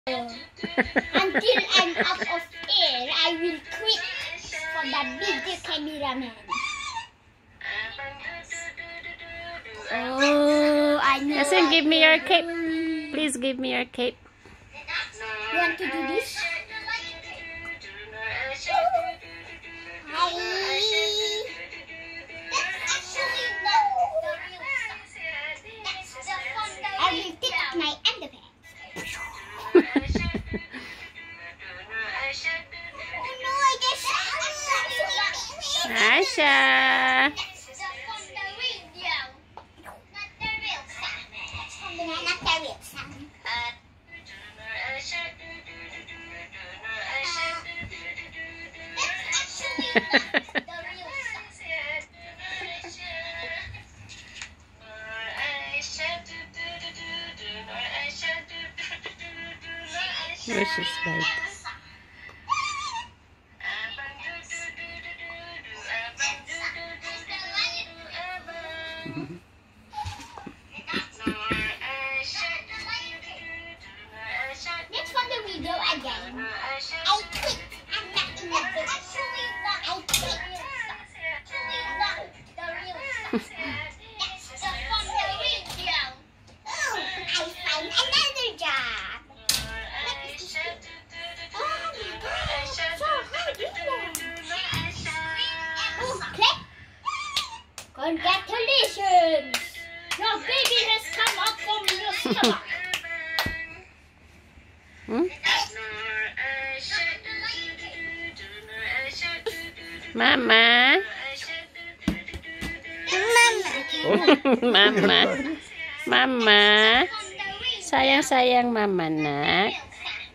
Until I'm out of air, I will quit for the bigger cameraman. Oh, I know. Yasin, give me your cape. Please give me your cape. You want to do this? I will take off my underpants. Oh no, I guess Aisha. Where's his bike? Let's run the video again. I quit. I'm not in the book. I quit. Oh, I find another job. Oh, click. Congratulations! Your baby has come out from your stomach. Hmm? Mama. Mama. Mama. Sayang-sayang mama nak.